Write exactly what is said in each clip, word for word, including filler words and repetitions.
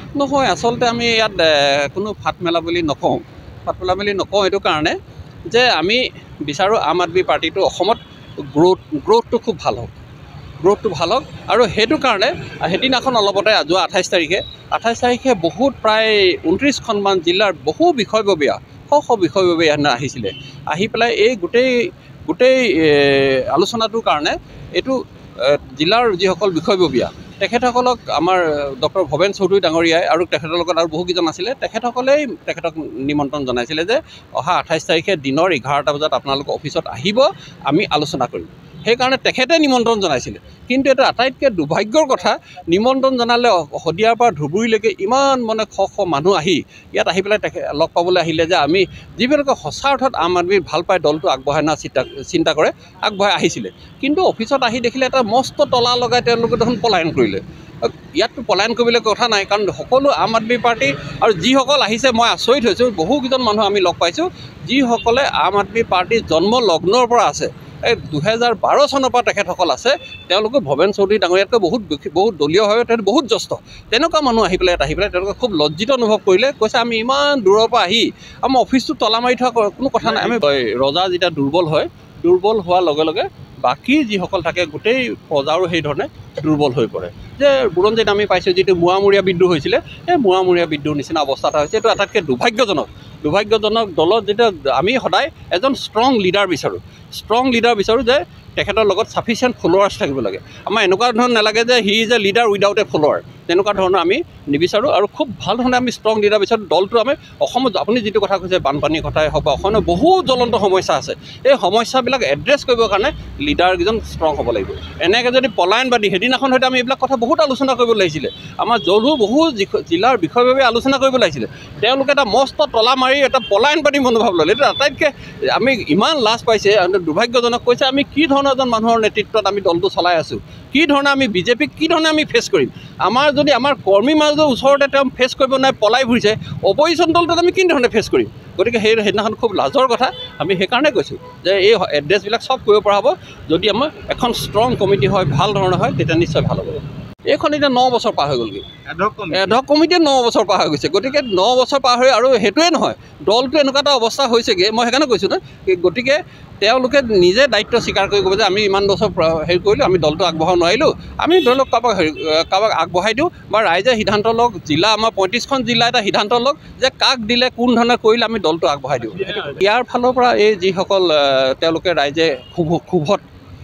নহয় আচলতে আমি ইয়াত কোনো ফাট মেলা বুলি নকওঁ ফাট মেলা বুলি নকওঁ এইটো কাৰণে যে আমি বিচাৰোঁ আম আদমি পাৰ্টিটো অসমত গ্ৰোথ গ্ৰোথটো খুব ভাল হওক গ্ৰোথটো ভাল হওক আৰু সেইটো কাৰণে সেইদিনাখন অলপতে যোৱা আঠাইছ তাৰিখে আঠাইছ তাৰিখে বহুত প্ৰায় ঊনত্ৰিছখনমান জিলাৰ বহু বিষয়ববীয়া শ শ বিষয়ববীয়া আহিছিলে আহি পেলাই এই গোটেই গোটেই আলোচনাটোৰ কাৰণে এইটো জিলাৰ যিসকল বিষয়ববীয়া তেখেতসকলক আমাৰ ডক্টৰ ভৱেন চৌধুৰী ডাঙৰীয়াই আৰু তেখেতৰ লগত আৰু বহুকেইজন আছিলে তেখেতসকলেই তেখেতক নিমন্ত্ৰণ জনাইছিলে যে অহা আঠাইছ তাৰিখে দিনৰ এঘাৰটা বজাত আপোনালোকৰ অফিচত আহিব আমি আলোচনা কৰিম সেইকাৰণে তেখেতে নিমন্ত্ৰণ জনাইছিলে কিন্তু এটা আটাইতকৈ দুৰ্ভাগ্যৰ কথা নিমন্ত্ৰণ জনালে শদিয়াৰ পৰা ধুবুৰীলৈকে ইমান মানে শ শ মানুহ আহি ইয়াত আহি পেলাই তেখেত লগ পাবলৈ আহিলে যে আমি যিবিলাকে সঁচা অৰ্থত আম আদমিৰ ভাল পাই দলটো আগবঢ়াই না চিন্তা চিন্তা কৰে আগবঢ়াই আহিছিলে কিন্তু অফিচত আহি দেখিলে এটা মস্ত তলা লগাই তেওঁলোকে দেখোন পলায়ন কৰিলে ইয়াততো পলায়ন কৰিবলৈ কথা নাই কাৰণ সকলো আম আদমি পাৰ্টি আৰু যিসকল আহিছে মই আচৰিত হৈছোঁ বহুকেইজন মানুহ আমি লগ পাইছোঁ যিসকলে আম আদমি পাৰ্টিৰ জন্ম লগ্নৰ পৰা আছে এই দুহেজাৰ বাৰ চনৰ পৰা তেখেতসকল আছে তেওঁলোকে ভৱেন চৌধুৰী ডাঙৰীয়াতকৈ বহুত বহুত দলীয়ভাৱে তেওঁ বহুত জ্যেষ্ঠ তেনেকুৱা মানুহ আহি পেলাই ইয়াত আহি পেলাই তেওঁলোকে খুব লজ্জিত অনুভৱ কৰিলে কৈছে আমি ইমান দূৰৰ পৰা আহি আমাৰ অফিচটো তলা মাৰি থোৱা কোনো কথা নাই আমি ৰজা যেতিয়া দুৰ্বল হয় দুৰ্বল হোৱাৰ লগে লগে বাকী যিসকল থাকে গোটেই প্ৰজাৰো সেইধৰণে দুৰ্বল হৈ পৰে যে বুৰঞ্জীত আমি পাইছোঁ যিটো মোৱামৰীয়া বিদ্ৰোহ হৈছিলে সেই মোৱামৰীয়া বিদ্ৰোহ নিচিনা অৱস্থা এটা হৈছে এইটো আটাইতকৈ দুৰ্ভাগ্যজনক দুৰ্ভাগ্যজনক দলত যেতিয়া আমি সদায় এজন ষ্ট্ৰং লিডাৰ বিচাৰোঁ ষ্ট্ৰং লিডাৰ বিচাৰোঁ যে তেখেতৰ লগত ছাফিচিয়েণ্ট ফলোৱাৰ্ছ থাকিব লাগে আমাৰ এনেকুৱা ধৰণৰ নালাগে যে he is a leader without a follower তেনেকুৱা ধৰণৰ আমি নিবিচাৰোঁ আৰু খুব ভাল ধৰণে আমি ষ্ট্ৰং লিডাৰ বিচাৰোঁ দলটো আমি অসমত আপুনি যিটো কথা কৈছে বানপানীৰ কথাই হওক বা অসমত বহু জ্বলন্ত সমস্যা আছে এই সমস্যাবিলাক এড্ৰেছ কৰিবৰ কাৰণে লিডাৰকেইজন ষ্ট্ৰং হ'ব লাগিব এনেকৈ যদি পলায়নবাদী সেইদিনাখন হয়তো আমি এইবিলাক কথা বহুত আলোচনা কৰিব লাগিছিলে আমাৰ জলু বহু জিলাৰ বিষয়ৰ আলোচনা কৰিব লাগিছিলে তেওঁলোকে এটা মস্ত তলা মাৰি এটা পলায়নবাদী মনোভাৱ ল'লে এইটো আটাইতকৈ আমি ইমান লাজ পাইছে দুৰ্ভাগ্যজনক কৈছে আমি কি ধৰণৰ এজন মানুহৰ নেতৃত্বত আমি দলটো চলাই আছোঁ কি ধৰণে আমি বিজেপিক কি ধৰণে আমি ফেচ কৰিম আমাৰ যদি আমাৰ কৰ্মী মাজৰ ওচৰতে তেওঁ ফেচ কৰিব নাই পলাই ফুৰিছে অপজিশ্যন দলটোত আমি কি ধৰণে ফেচ কৰিম গতিকে সেই সেইদিনাখন খুব লাজৰ কথা আমি সেইকাৰণে কৈছোঁ যে এই এড্ৰেছবিলাক চব কৰিব পৰা হ'ব যদি আমাৰ এখন ষ্ট্ৰং কমিটি হয় ভাল ধৰণৰ হয় তেতিয়া নিশ্চয় ভাল হ'ব এইখন এতিয়া ন বছৰ পাৰ হৈ গ'লগৈ এডহক কমিটিয়ে ন বছৰ পাৰ হৈ গৈছে গতিকে ন বছৰ পাৰ হৈ আৰু সেইটোৱে নহয় দলটো এনেকুৱা এটা অৱস্থা হৈছেগৈ মই সেইকাৰণে কৈছোঁ ন গতিকে তেওঁলোকে নিজে দায়িত্ব স্বীকাৰ কৰি ক'ব যে আমি ইমান বছৰ হেৰি কৰিলোঁ আমি দলটো আগবঢ়াব নোৱাৰিলোঁ আমি ধৰি লওক কাৰোবাক হেৰি কাৰোবাক আগবঢ়াই দিওঁ বা ৰাইজে সিদ্ধান্ত লওক জিলা আমাৰ পঁয়ত্ৰিছখন জিলা এটা সিদ্ধান্ত লওক যে কাক দিলে কোন ধৰণে কৰিলে আমি দলটো আগবঢ়াই দিওঁ ইয়াৰ ফালৰ পৰা এই যিসকল তেওঁলোকে ৰাইজে ক্ষোভ ক্ষোভত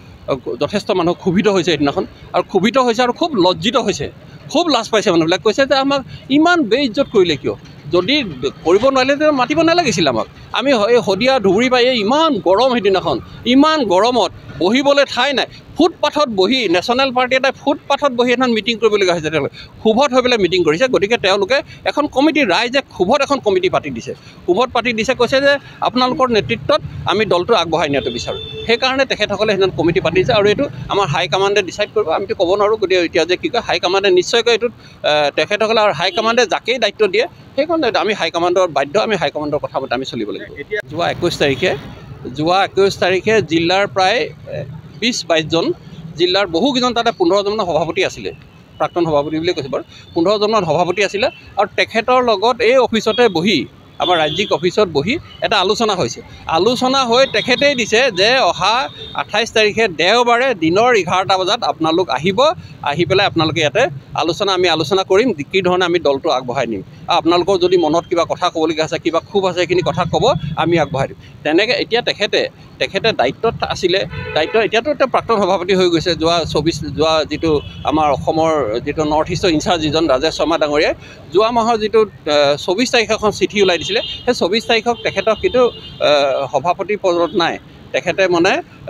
যথেষ্ট মানুহ ক্ষোভিত হৈছে সেইদিনাখন আৰু ক্ষোভিত হৈছে আৰু খুব লজ্জিত হৈছে খুব লাজ পাইছে মানুহবিলাক কৈছে যে আমাক ইমান বেইজ্জত কৰিলে কিয় যদি কৰিব নোৱাৰিলে তেতিয়া মাতিব নালাগিছিল আমাক আমি এই শদিয়া ধুবুৰী পাই এই ইমান গৰম সেইদিনাখন ইমান গৰমত বহিবলৈ ঠাই নাই ফুটপাথত বহি নেশ্যনেল পাৰ্টি এটাই ফুটপাথত বহি এখন মিটিং কৰিবলগীয়া হৈছে তেওঁলোকে ক্ষোভত হৈ পেলাই মিটিং কৰিছে গতিকে তেওঁলোকে এখন কমিটি ৰাইজে ক্ষোভত এখন কমিটি পাতি দিছে ক্ষোভত পাতি দিছে কৈছে যে আপোনালোকৰ নেতৃত্বত আমি দলটো আগবঢ়াই নিয়াটো বিচাৰোঁ সেইকাৰণে তেখেতসকলে সেইদিনা কমিটি পাতি দিছে আৰু এইটো আমাৰ হাইকমাণ্ডে ডিচাইড কৰিব আমিতো ক'ব নোৱাৰোঁ গতিকে এতিয়া যে কি কয় হাইকমাণ্ডে নিশ্চয়কৈ এইটোত তেখেতসকলে আৰু হাইকমাণ্ডে যাকেই দায়িত্ব দিয়ে সেইকাৰণে আমি হাইকমাণ্ডৰ বাধ্য আমি হাইকমাণ্ডৰ কথা মতে আমি চলিব লাগিব যোৱা একৈছ তাৰিখে যোৱা একৈছ তাৰিখে জিলাৰ প্ৰায় বিছ বাইছজন জিলাৰ বহুকেইজন তাতে পোন্ধৰজনমান সভাপতি আছিলে প্ৰাক্তন সভাপতি বুলি কৈছে বাৰু পোন্ধৰজনমান সভাপতি আছিলে আৰু তেখেতৰ লগত এই অফিচতে বহি আমাৰ ৰাজ্যিক অফিচত বহি এটা আলোচনা হৈছে আলোচনা হৈ তেখেতেই দিছে যে অহা আঠাইছ তাৰিখে দেওবাৰে দিনৰ এঘাৰটা বজাত আপোনালোক আহিব আহি পেলাই আপোনালোকে ইয়াতে আলোচনা আমি আলোচনা কৰিম কি ধৰণে আমি দলটো আগবঢ়াই নিম আপোনালোকৰ যদি মনত কিবা কথা ক'বলগীয়া আছে কিবা ক্ষোভ আছে সেইখিনি কথা ক'ব আমি আগবঢ়াই দিম তেনেকৈ এতিয়া তেখেতে তেখেতে দায়িত্বত আছিলে দায়িত্ব এতিয়াতো এটা প্ৰাক্তন সভাপতি হৈ গৈছে যোৱা চৌবিছ যোৱা যিটো আমাৰ অসমৰ যিটো নৰ্থ ইষ্টৰ ইনচাৰ্জ যিজন ৰাজেশ শৰ্মা ডাঙৰীয়াই যোৱা মাহৰ যিটো চৌবিছ তাৰিখে এখন চিঠি ওলাই দিছিলে সেই চৌবিছ তাৰিখক তেখেতক কিন্তু সভাপতি পদত নাই তেখেতে মানে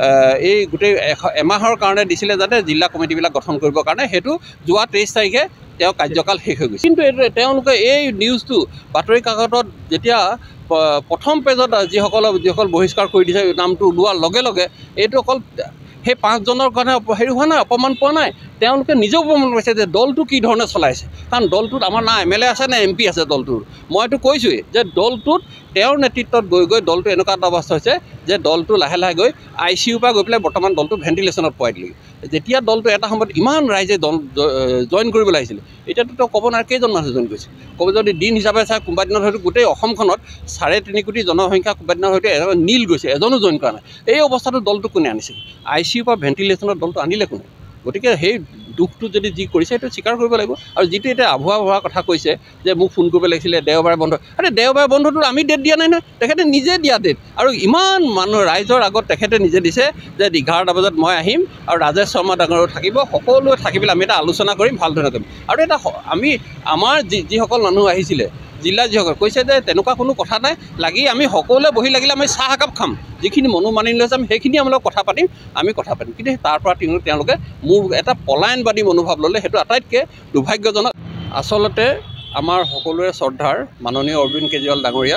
এই গোটেই এমাহৰ কাৰণে দিছিলে যাতে জিলা কমিটিবিলাক গঠন কৰিবৰ কাৰণে সেইটো যোৱা তেইছ তাৰিখে তেওঁ কাৰ্যকাল শেষ হৈ গৈছে কিন্তু এইটো তেওঁলোকে এই নিউজটো বাতৰি কাকতত যেতিয়া প্ৰথম পেজত যিসকল যিসকল বহিষ্কাৰ কৰি দিছে নামটো ওলোৱাৰ লগে লগে এইটো অকল সেই পাঁচজনৰ কাৰণে হেৰি হোৱা নাই অপমান পোৱা নাই তেওঁলোকে নিজেও প্ৰমাণ পাইছে যে দলটো কি ধৰণে চলাইছে। কাৰণ দলটোত আমাৰ না এম এল এ আছে নে এম পি আছে দলটোৰ। মইতো কৈছোঁৱেই যে দলটোত তেওঁৰ নেতৃত্বত গৈ গৈ দলটো এনেকুৱা এটা অৱস্থা হৈছে যে দলটো লাহে লাহে গৈ আই চি ইউৰ পৰা গৈ পেলাই বৰ্তমান দলটো ভেণ্টিলেশ্যনত পোৱাই দিলে। যেতিয়া দলটো এটা সময়ত ইমান ৰাইজে দল জইন কৰিবলৈ আহিছিলে, এতিয়াতো তেওঁ ক'ব নোৱাৰে কেইজন মানুহ জইন কৰিছে। ক'ব যদি দিন হিচাপে চাই কোনোবা দিনত হয়তো গোটেই অসমখনত চাৰে তিনি কোটি জনসংখ্যা কোনোবা দিনত হয়তো এজন নীল গৈছে, এজনো জইন কৰা নাই। এই অৱস্থাটো দলটো কোনে আনিছিল? আই চি ইউৰ পৰা ভেণ্টিলেশ্যনত দলটো আনিলে কোনে? গতিকে সেই দুখটো যদি যি কৰিছে সেইটো স্বীকাৰ কৰিব লাগিব। আৰু যিটো এতিয়া আভুৱা হোৱাৰ কথা কৈছে যে মোক ফোন কৰিব লাগিছিলে দেওবাৰে বন্ধ, আৰে দেওবাৰে বন্ধটো আমি ডেট দিয়া নাই নহয়, তেখেতে নিজে দিয়া ডেট। আৰু ইমান মানুহ ৰাইজৰ আগত তেখেতে নিজে দিছে যে এঘাৰটা বজাত মই আহিম আৰু ৰাজেশ শৰ্মা ডাঙৰো থাকিব, সকলোৱে থাকি পেলাই আমি এটা আলোচনা কৰিম, ভাল ধৰণে কৰিম। আৰু এটা আমি আমাৰ যি যিসকল মানুহ আহিছিলে জিলা যিসকল কৈছে যে তেনেকুৱা কোনো কথা নাই, লাগি আমি সকলোৱে বহি লাগিলে আমি চাহ একাপ খাম, যিখিনি মনোমালিন্য হৈছে আমি সেইখিনি আমাৰ লগত কথা পাতিম, আমি কথা পাতিম। কিন্তু তাৰ পৰা তেওঁলোকে মোৰ এটা পলায়নবাদী মনোভাৱ ল'লে, সেইটো আটাইতকৈ দুৰ্ভাগ্যজনক। আচলতে আমাৰ সকলোৰে শ্ৰদ্ধাৰ মাননীয় অৰবিন্দ কেজৰিৱাল ডাঙৰীয়া,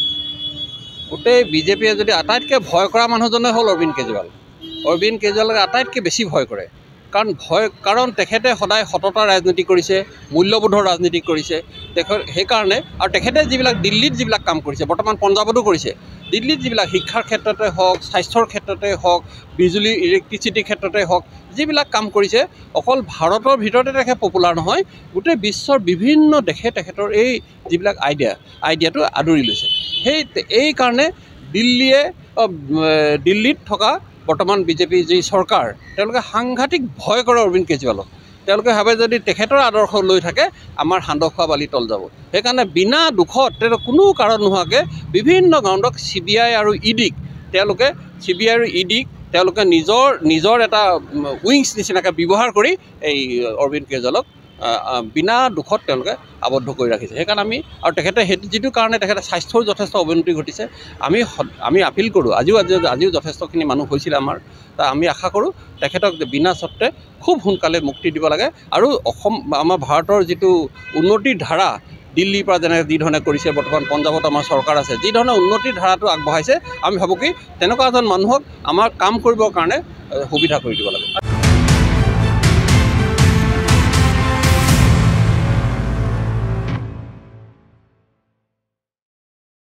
গোটেই বিজেপিয়ে যদি আটাইতকৈ ভয় কৰা মানুহজনে হ'ল অৰবিন্দ কেজৰিৱাল। অৰবিন্দ কেজৰিৱালক আটাইতকৈ বেছি ভয় কৰে। কাৰণ ভয় কাৰণ তেখেতে সদায় সততা ৰাজনীতি কৰিছে, মূল্যবোধৰ ৰাজনীতি কৰিছে। তেখেত সেইকাৰণে আৰু তেখেতে যিবিলাক দিল্লীত যিবিলাক কাম কৰিছে, বৰ্তমান পঞ্জাৱতো কৰিছে, দিল্লীত যিবিলাক শিক্ষাৰ ক্ষেত্ৰতে হওক, স্বাস্থ্যৰ ক্ষেত্ৰতে হওক, বিজুলী ইলেক্ট্ৰিচিটিৰ ক্ষেত্ৰতে হওক, যিবিলাক কাম কৰিছে, অকল ভাৰতৰ ভিতৰতে তেখেত পপুলাৰ নহয়, গোটেই বিশ্বৰ বিভিন্ন দেশে তেখেতৰ এই যিবিলাক আইডিয়া আইডিয়াটো আদৰি লৈছে। সেই এইকাৰণে দিল্লীয়ে দিল্লীত থকা বৰ্তমান বিজেপি যি চৰকাৰ, তেওঁলোকে সাংঘাতিক ভয় কৰে অৰবিন্দ কেজৰিৱালক। তেওঁলোকে ভাবে যদি তেখেতৰ আদৰ্শ লৈ থাকে আমাৰ সান্দহ খোৱা বালি তল যাব। সেইকাৰণে বিনা দুখত তেওঁ কোনো কাৰণ নোহোৱাকৈ বিভিন্ন কাৰণত চি বি আই আৰু ই ডিক তেওঁলোকে চি বি আই আৰু ই ডিক তেওঁলোকে নিজৰ নিজৰ এটা উইংছ নিচিনাকৈ ব্যৱহাৰ কৰি এই অৰবিন্দ কেজৰিৱালক বিনা দুখত তেওঁলোকে আবদ্ধ কৰি ৰাখিছে। সেইকাৰণে আমি আৰু তেখেতে সেইটো যিটো কাৰণে তেখেতে স্বাস্থ্যৰ যথেষ্ট অৱনতি ঘটিছে, আমি আমি আপিল কৰোঁ, আজিও আজি আজিও যথেষ্টখিনি মানুহ হৈছিলে আমাৰ, তা আমি আশা কৰোঁ তেখেতক বিনা স্বত্বে খুব সোনকালে মুক্তি দিব লাগে। আৰু অসম আমাৰ ভাৰতৰ যিটো উন্নতিৰ ধাৰা দিল্লীৰ পৰা যেনে যিধৰণে কৰিছে, বৰ্তমান পঞ্জাৱত আমাৰ চৰকাৰ আছে, যিধৰণে উন্নতিৰ ধাৰাটো আগবঢ়াইছে, আমি ভাবোঁ কি তেনেকুৱা এজন মানুহক আমাৰ কাম কৰিবৰ কাৰণে সুবিধা কৰি দিব লাগে।